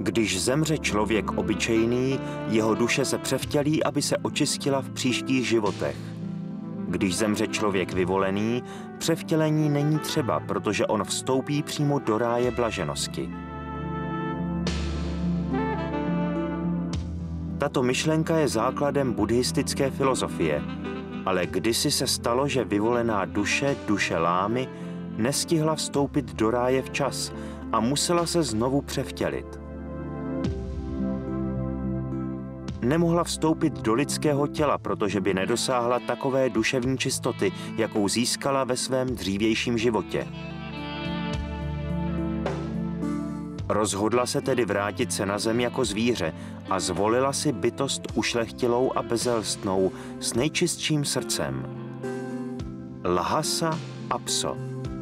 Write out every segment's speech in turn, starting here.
Když zemře člověk obyčejný, jeho duše se převtělí, aby se očistila v příštích životech. Když zemře člověk vyvolený, převtělení není třeba, protože on vstoupí přímo do ráje blaženosti. Tato myšlenka je základem buddhistické filozofie, ale kdysi se stalo, že vyvolená duše Lámy, nestihla vstoupit do ráje včas a musela se znovu převtělit. Nemohla vstoupit do lidského těla, protože by nedosáhla takové duševní čistoty, jakou získala ve svém dřívějším životě. Rozhodla se tedy vrátit se na zem jako zvíře a zvolila si bytost ušlechtilou a bezelstnou s nejčistším srdcem. Lhasa Apso.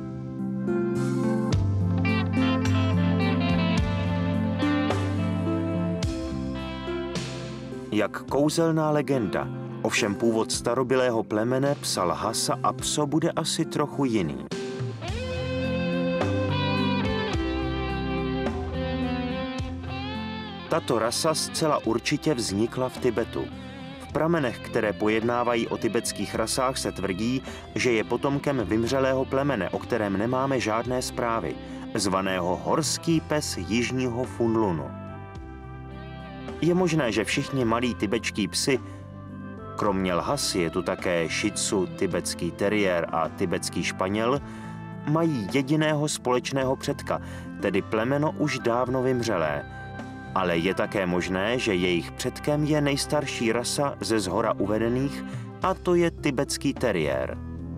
Jak kouzelná legenda, ovšem původ starobylého plemene psa Lhasa Apso bude asi trochu jiný. Tato rasa zcela určitě vznikla v Tibetu. V pramenech, které pojednávají o tibetských rasách, se tvrdí, že je potomkem vymřelého plemene, o kterém nemáme žádné zprávy, zvaného horský pes jižního Funlunu. Je možné, že všichni malí tibetští psi, kromě Lhasy je tu také Shih Tzu, tibetský teriér a tibetský španěl, mají jediného společného předka, tedy plemeno už dávno vymřelé. Ale je také možné, že jejich předkem je nejstarší rasa ze shora uvedených, a to je tibetský teriér.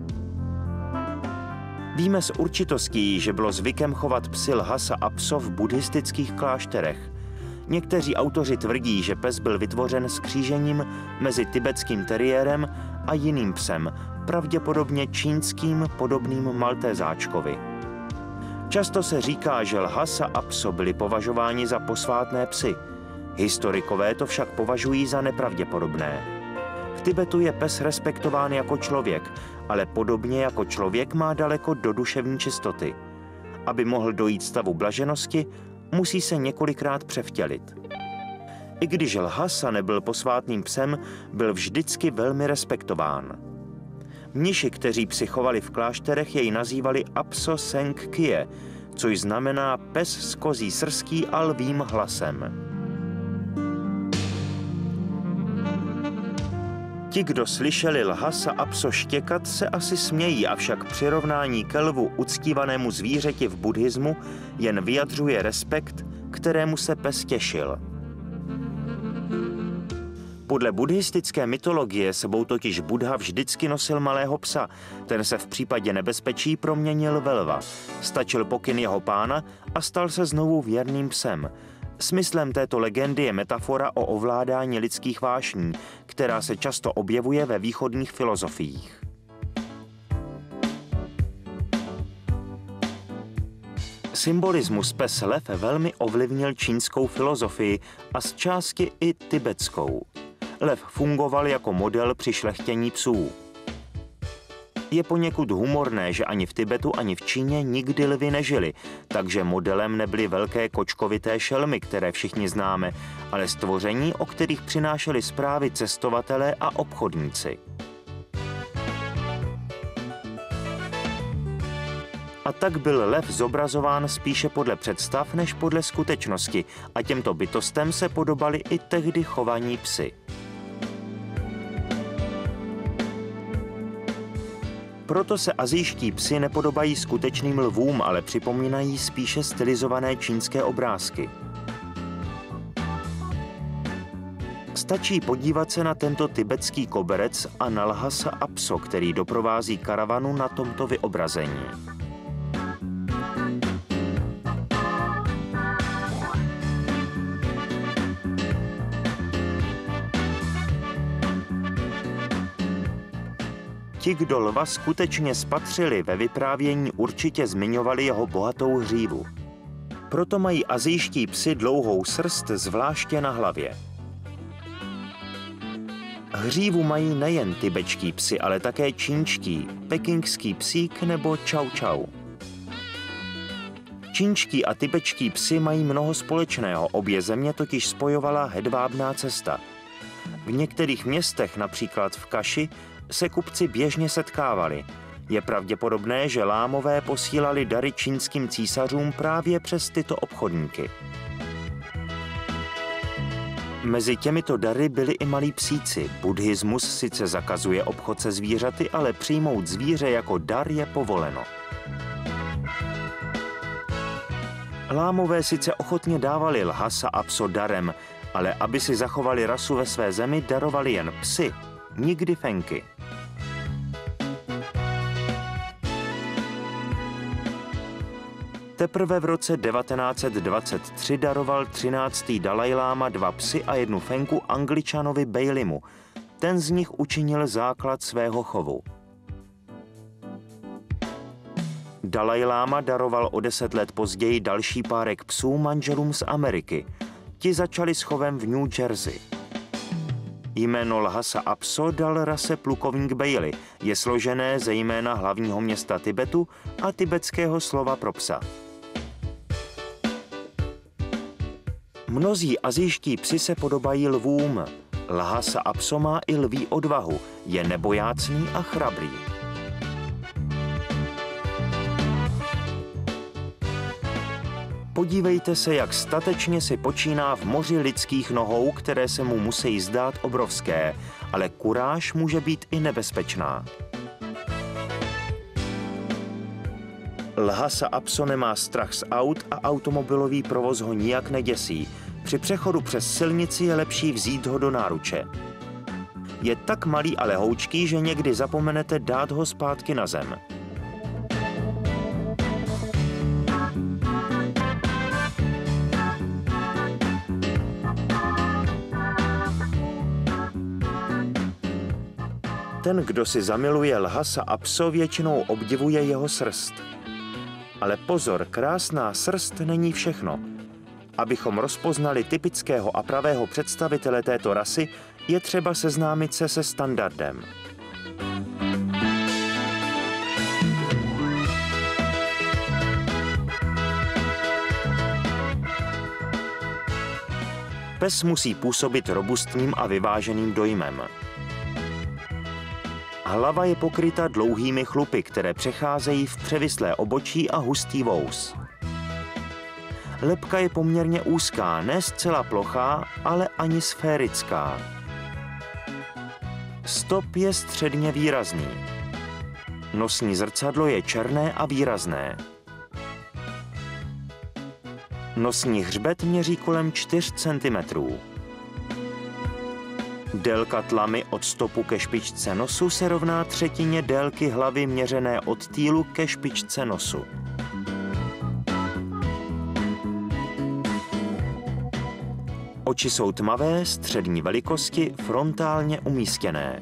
Víme s určitostí, že bylo zvykem chovat psy Lhasa Apso v buddhistických klášterech. Někteří autoři tvrdí, že pes byl vytvořen skřížením mezi tibetským teriérem a jiným psem, pravděpodobně čínským podobným maltézáčkovi. Často se říká, že Lhasa Apso byli považováni za posvátné psy. Historikové to však považují za nepravděpodobné. V Tibetu je pes respektován jako člověk, ale podobně jako člověk má daleko do duševní čistoty. Aby mohl dojít stavu blaženosti, musí se několikrát převtělit. I když Lhasa nebyl posvátným psem, byl vždycky velmi respektován. Mniši, kteří psy chovali v klášterech, jej nazývali Apso Seng Kie, což znamená pes s kozí srstí a lvým hlasem. Ti, kdo slyšeli Lhasa Apso štěkat, se asi smějí, avšak přirovnání ke lvu uctívanému zvířeti v buddhismu jen vyjadřuje respekt, kterému se pes těšil. Podle buddhistické mytologie sebou totiž Buddha vždycky nosil malého psa. Ten se v případě nebezpečí proměnil ve lva. Stačil pokyn jeho pána a stal se znovu věrným psem. Smyslem této legendy je metafora o ovládání lidských vášní, která se často objevuje ve východních filozofiích. Symbolismus pes lev velmi ovlivnil čínskou filozofii a z části i tibetskou. Lev fungoval jako model při šlechtění psů. Je poněkud humorné, že ani v Tibetu, ani v Číně nikdy lvi nežili, takže modelem nebyly velké kočkovité šelmy, které všichni známe, ale stvoření, o kterých přinášeli zprávy cestovatelé a obchodníci. A tak byl lev zobrazován spíše podle představ než podle skutečnosti a těmto bytostem se podobali i tehdy chovaní psy. Proto se asijští psi nepodobají skutečným lvům, ale připomínají spíše stylizované čínské obrázky. Stačí podívat se na tento tibetský koberec a na Lhasa Apso, který doprovází karavanu na tomto vyobrazení. Ti, kdo lva skutečně spatřili, ve vyprávění určitě zmiňovali jeho bohatou hřívu. Proto mají asijští psi dlouhou srst, zvláště na hlavě. Hřívu mají nejen tibetští psi, ale také čínští, pekingský psík nebo čau čau. Čínští a tibetští psi mají mnoho společného, obě země totiž spojovala hedvábná cesta. V některých městech, například v Kaši, se kupci běžně setkávali. Je pravděpodobné, že Lámové posílali dary čínským císařům právě přes tyto obchodníky. Mezi těmito dary byli i malí psíci. Buddhismus sice zakazuje obchod se zvířaty, ale přijmout zvíře jako dar je povoleno. Lámové sice ochotně dávali Lhasa a Pso darem, ale aby si zachovali rasu ve své zemi, darovali jen psy, nikdy fenky. Teprve v roce 1923 daroval 13. Dalajláma 2 psy a 1 fenku Angličanovi Baileymu. Ten z nich učinil základ svého chovu. Dalajláma daroval o 10 let později další párek psů manželům z Ameriky. Ti začali s chovem v New Jersey. Jméno Lhasa a Pso dal rase plukovník Bailey. Je složené ze jména hlavního města Tibetu a tibetského slova pro psa. Mnozí asijští psi se podobají lvům. Lhasa a Pso má i lví odvahu, je nebojácný a chrabrý. Podívejte se, jak statečně si počíná v moři lidských nohou, které se mu musí zdát obrovské, ale kuráž může být i nebezpečná. Lhasa a Pso nemá strach z aut a automobilový provoz ho nijak neděsí. Při přechodu přes silnici je lepší vzít ho do náruče. Je tak malý a lehoučký, že někdy zapomenete dát ho zpátky na zem. Ten, kdo si zamiluje Lhasa a Pso, většinou obdivuje jeho srst. Ale pozor, krásná srst není všechno. Abychom rozpoznali typického a pravého představitele této rasy, je třeba seznámit se se standardem. Pes musí působit robustním a vyváženým dojmem. Hlava je pokryta dlouhými chlupy, které přecházejí v převislé obočí a hustý vous. Lebka je poměrně úzká, ne zcela plochá, ale ani sférická. Stop je středně výrazný. Nosní zrcadlo je černé a výrazné. Nosní hřbet měří kolem 4 cm. Délka tlamy od stopu ke špičce nosu se rovná 1/3 délky hlavy měřené od týlu ke špičce nosu. Oči jsou tmavé, střední velikosti, frontálně umístěné.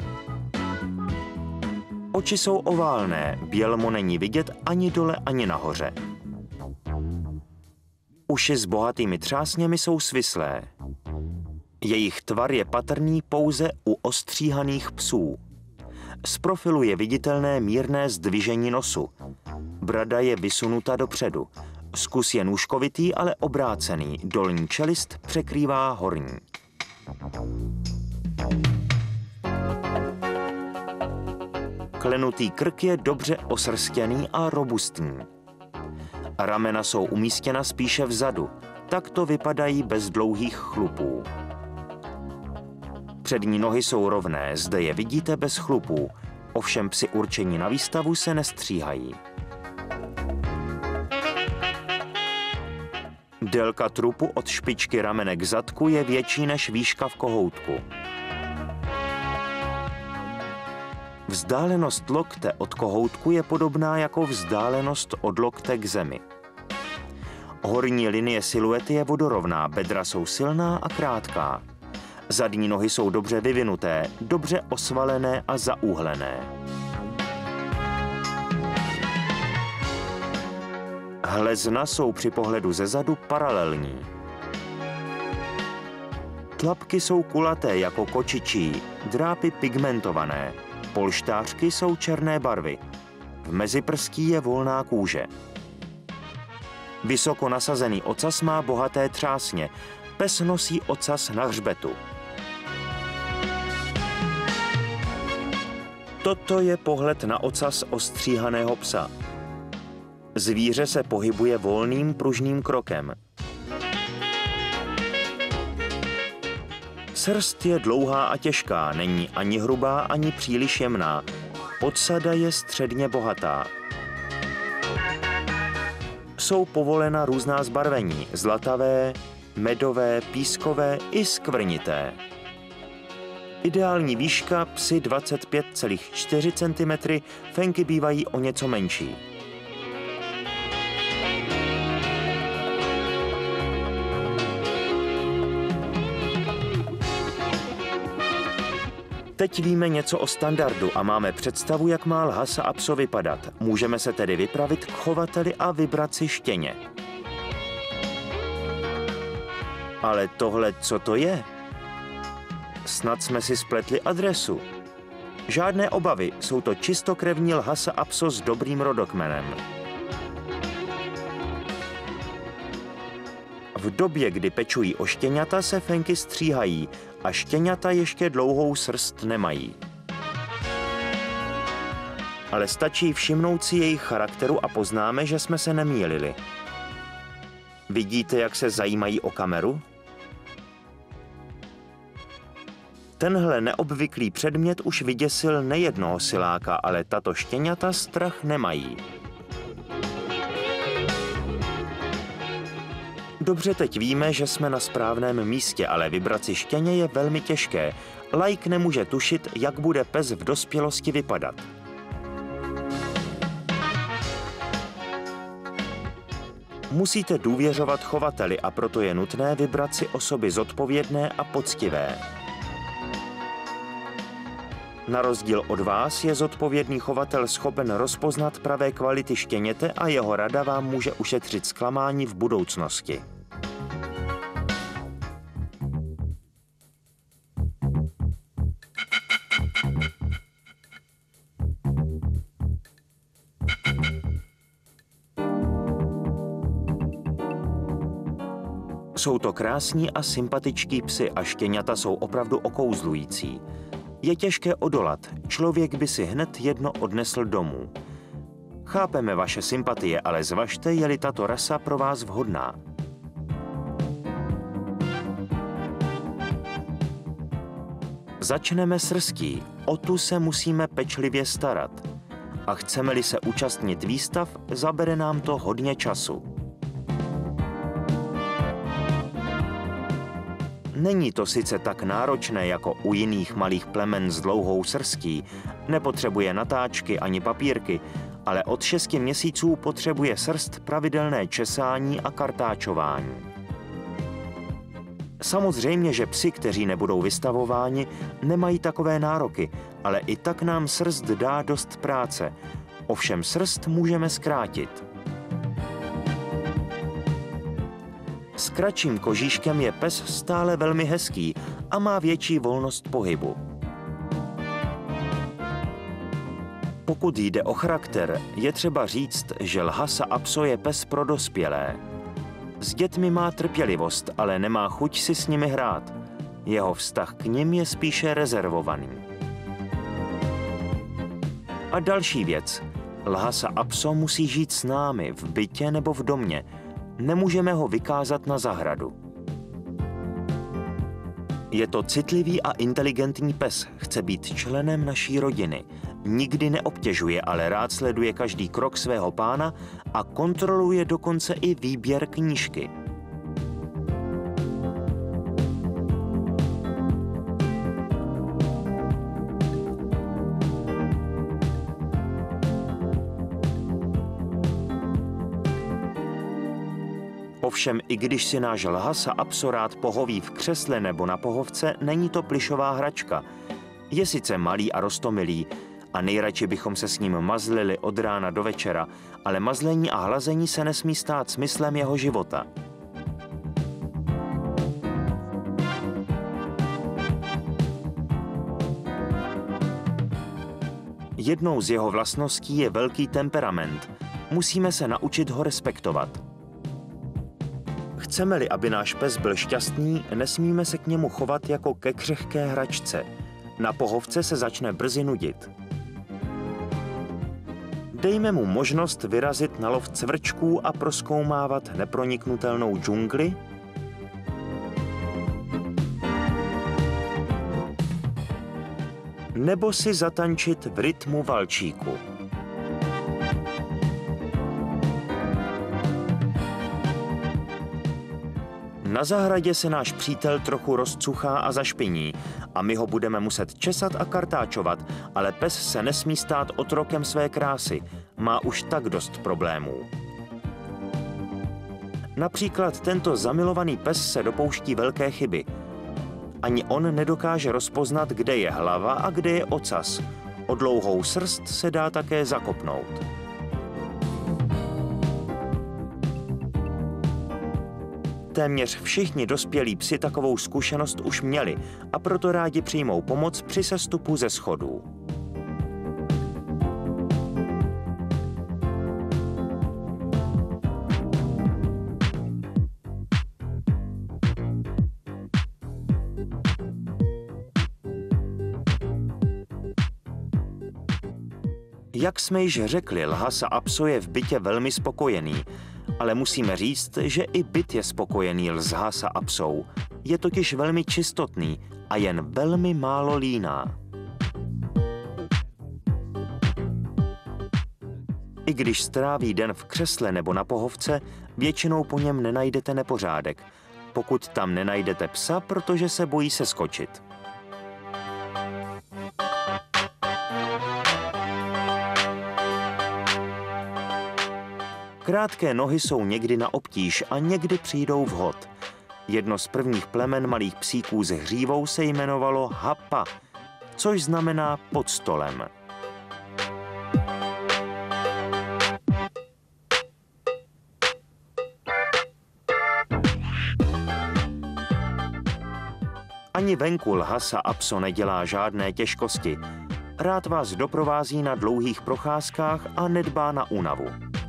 Oči jsou oválné, bělmo není vidět ani dole, ani nahoře. Uši s bohatými třásněmi jsou svislé. Jejich tvar je patrný pouze u ostříhaných psů. Z profilu je viditelné mírné zdvižení nosu. Brada je vysunuta dopředu. Zkus je nůžkovitý, ale obrácený. Dolní čelist překrývá horní. Klenutý krk je dobře osrstěný a robustní. Ramena jsou umístěna spíše vzadu. Takto vypadají bez dlouhých chlupů. Přední nohy jsou rovné, zde je vidíte bez chlupů. Ovšem psi určení na výstavu se nestříhají. Délka trupu od špičky ramene k zadku je větší než výška v kohoutku. Vzdálenost lokte od kohoutku je podobná jako vzdálenost od lokte k zemi. Horní linie siluety je vodorovná, bedra jsou silná a krátká. Zadní nohy jsou dobře vyvinuté, dobře osvalené a zaúhlené. Hlezna jsou při pohledu zezadu paralelní. Tlapky jsou kulaté jako kočičí, drápy pigmentované. Polštářky jsou černé barvy. V meziprstí je volná kůže. Vysoko nasazený ocas má bohaté třásně. Pes nosí ocas na hřbetu. Toto je pohled na ocas ostříhaného psa. Zvíře se pohybuje volným pružným krokem. Srst je dlouhá a těžká, není ani hrubá, ani příliš jemná. Podsada je středně bohatá. Jsou povolena různá zbarvení, zlatavé, medové, pískové i skvrnité. Ideální výška psy 25,4 cm, fenky bývají o něco menší. Teď víme něco o standardu a máme představu, jak má Lhasa Apso vypadat. Můžeme se tedy vypravit k chovateli a vybrat si štěně. Ale tohle, co to je? Snad jsme si spletli adresu. Žádné obavy, jsou to čistokrevní Lhasa Apso s dobrým rodokmenem. V době, kdy pečují o štěňata, se fenky stříhají a štěňata ještě dlouhou srst nemají. Ale stačí všimnout si jejich charakteru a poznáme, že jsme se nemýlili. Vidíte, jak se zajímají o kameru? Tenhle neobvyklý předmět už vyděsil nejednoho siláka, ale tato štěňata strach nemají. Dobře, teď víme, že jsme na správném místě, ale vybrat si štěně je velmi těžké. Laik nemůže tušit, jak bude pes v dospělosti vypadat. Musíte důvěřovat chovateli a proto je nutné vybrat si osoby zodpovědné a poctivé. Na rozdíl od vás je zodpovědný chovatel schopen rozpoznat pravé kvality štěněte a jeho rada vám může ušetřit zklamání v budoucnosti. Jsou to krásní a sympatičtí psi a štěňata jsou opravdu okouzlující. Je těžké odolat, člověk by si hned jedno odnesl domů. Chápeme vaše sympatie, ale zvažte, je-li tato rasa pro vás vhodná. Začneme s rstí, o tu se musíme pečlivě starat. A chceme-li se účastnit výstav, zabere nám to hodně času. Není to sice tak náročné jako u jiných malých plemen s dlouhou srstí, nepotřebuje natáčky ani papírky, ale od 6 měsíců potřebuje srst pravidelné česání a kartáčování. Samozřejmě, že psi, kteří nebudou vystavováni, nemají takové nároky, ale i tak nám srst dá dost práce. Ovšem srst můžeme zkrátit. S kratším kožíškem je pes stále velmi hezký a má větší volnost pohybu. Pokud jde o charakter, je třeba říct, že Lhasa Apso je pes pro dospělé. S dětmi má trpělivost, ale nemá chuť si s nimi hrát. Jeho vztah k nim je spíše rezervovaný. A další věc. Lhasa Apso musí žít s námi v bytě nebo v domě. Nemůžeme ho vykázat na zahradu. Je to citlivý a inteligentní pes, chce být členem naší rodiny. Nikdy neobtěžuje, ale rád sleduje každý krok svého pána a kontroluje dokonce i výběr knížky. Ovšem, i když si náš Lhasa Apso rád pohoví v křesle nebo na pohovce, není to plyšová hračka. Je sice malý a roztomilý a nejradši bychom se s ním mazlili od rána do večera, ale mazlení a hlazení se nesmí stát smyslem jeho života. Jednou z jeho vlastností je velký temperament. Musíme se naučit ho respektovat. Chceme-li, aby náš pes byl šťastný, nesmíme se k němu chovat jako ke křehké hračce. Na pohovce se začne brzy nudit. Dejme mu možnost vyrazit na lov cvrčků a prozkoumávat neproniknutelnou džungli, nebo si zatančit v rytmu valčíku. Na zahradě se náš přítel trochu rozcuchá a zašpiní a my ho budeme muset česat a kartáčovat, ale pes se nesmí stát otrokem své krásy, má už tak dost problémů. Například tento zamilovaný pes se dopouští velké chyby. Ani on nedokáže rozpoznat, kde je hlava a kde je ocas. O dlouhou srst se dá také zakopnout. Téměř všichni dospělí psi takovou zkušenost už měli a proto rádi přijmou pomoc při sestupu ze schodů. Jak jsme již řekli, Lhasa Apso je v bytě velmi spokojený, ale musíme říct, že i byt je spokojený s Lhasa Apsou. Je totiž velmi čistotný a jen velmi málo líná. I když stráví den v křesle nebo na pohovce, většinou po něm nenajdete nepořádek, pokud tam nenajdete psa, protože se bojí seskočit. Krátké nohy jsou někdy na obtíž a někdy přijdou vhod. Jedno z prvních plemen malých psíků s hřívou se jmenovalo Hapa, což znamená pod stolem. Ani venku Lhasa Apso nedělá žádné těžkosti. Rád vás doprovází na dlouhých procházkách a nedbá na únavu.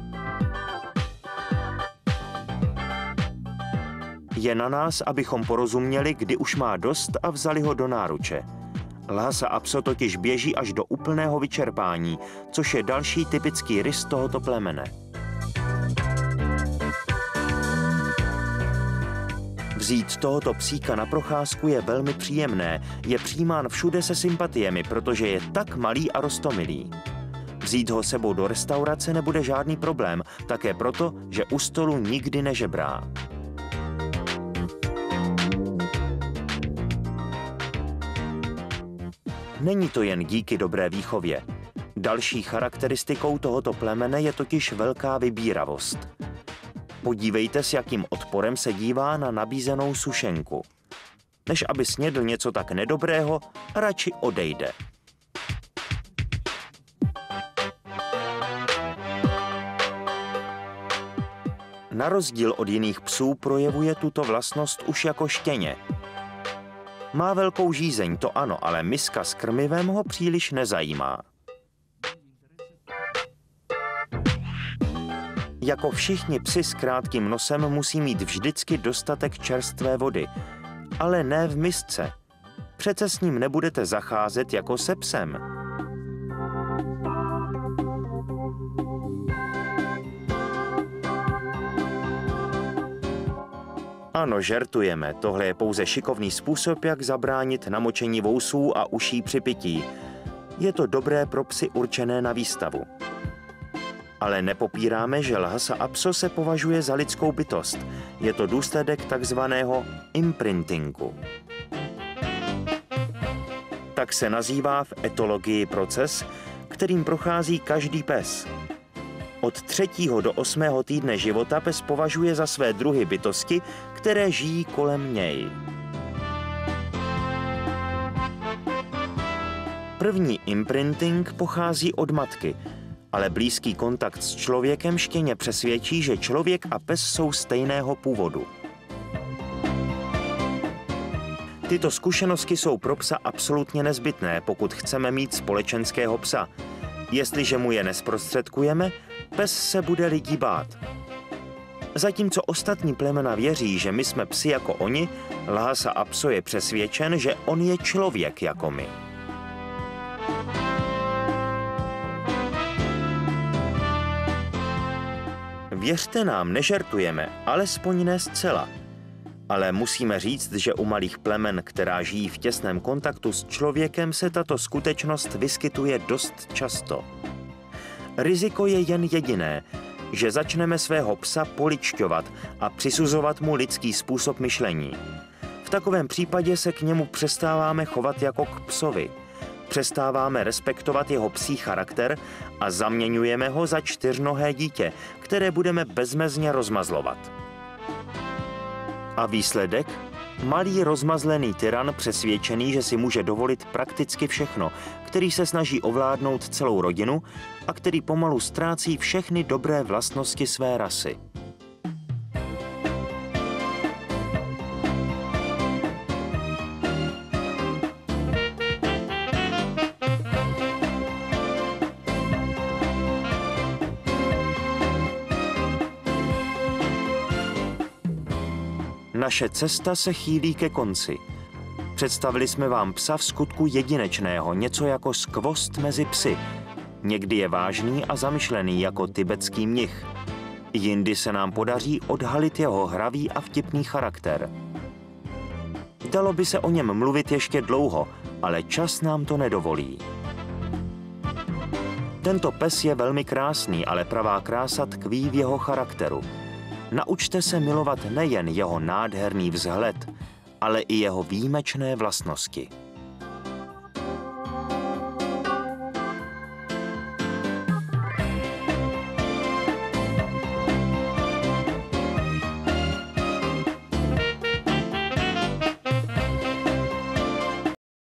Je na nás, abychom porozuměli, kdy už má dost a vzali ho do náruče. Lhasa Apso totiž běží až do úplného vyčerpání, což je další typický rys tohoto plemene. Vzít tohoto psíka na procházku je velmi příjemné, je přijímán všude se sympatiemi, protože je tak malý a roztomilý. Vzít ho sebou do restaurace nebude žádný problém, také proto, že u stolu nikdy nežebrá. Není to jen díky dobré výchově. Další charakteristikou tohoto plemene je totiž velká vybíravost. Podívejte, s jakým odporem se dívá na nabízenou sušenku. Než aby snědl něco tak nedobrého, radši odejde. Na rozdíl od jiných psů projevuje tuto vlastnost už jako štěně. Má velkou žízeň, to ano, ale miska s krmivem ho příliš nezajímá. Jako všichni psi s krátkým nosem musí mít vždycky dostatek čerstvé vody, ale ne v misce. Přece s ním nebudete zacházet jako se psem. Ano, žertujeme, tohle je pouze šikovný způsob, jak zabránit namočení vousů a uší při pití. Je to dobré pro psy určené na výstavu. Ale nepopíráme, že Lhasa Apso se považuje za lidskou bytost. Je to důsledek takzvaného imprintingu. Tak se nazývá v etologii proces, kterým prochází každý pes. Od 3. do 8. týdne života pes považuje za své druhy bytosti, které žijí kolem něj. První imprinting pochází od matky, ale blízký kontakt s člověkem štěně přesvědčí, že člověk a pes jsou stejného původu. Tyto zkušenosti jsou pro psa absolutně nezbytné, pokud chceme mít společenského psa. Jestliže mu je nezprostředkujeme, pes se bude lidí bát. Zatímco ostatní plemena věří, že my jsme psi jako oni, Lhasa Apso je přesvědčen, že on je člověk jako my. Věřte nám, nežertujeme, alespoň ne zcela. Ale musíme říct, že u malých plemen, která žijí v těsném kontaktu s člověkem, se tato skutečnost vyskytuje dost často. Riziko je jen jediné, že začneme svého psa poličťovat a přisuzovat mu lidský způsob myšlení. V takovém případě se k němu přestáváme chovat jako k psovi. Přestáváme respektovat jeho psí charakter a zaměňujeme ho za čtyřnohé dítě, které budeme bezmezně rozmazlovat. A výsledek? Malý rozmazlený tyran přesvědčený, že si může dovolit prakticky všechno, který se snaží ovládnout celou rodinu a který pomalu ztrácí všechny dobré vlastnosti své rasy. Naše cesta se chýlí ke konci. Představili jsme vám psa v skutku jedinečného, něco jako skvost mezi psy. Někdy je vážný a zamyšlený jako tibetský mnich. Jindy se nám podaří odhalit jeho hravý a vtipný charakter. Dalo by se o něm mluvit ještě dlouho, ale čas nám to nedovolí. Tento pes je velmi krásný, ale pravá krása tkví v jeho charakteru. Naučte se milovat nejen jeho nádherný vzhled, ale i jeho výjimečné vlastnosti.